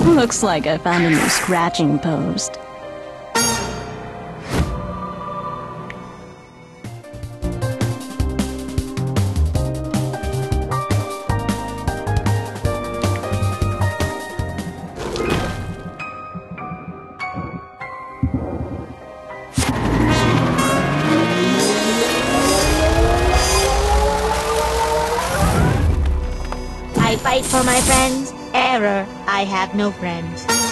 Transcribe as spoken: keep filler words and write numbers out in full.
Looks like I found a new scratching post. I fight for my friends. Error. I have no friends.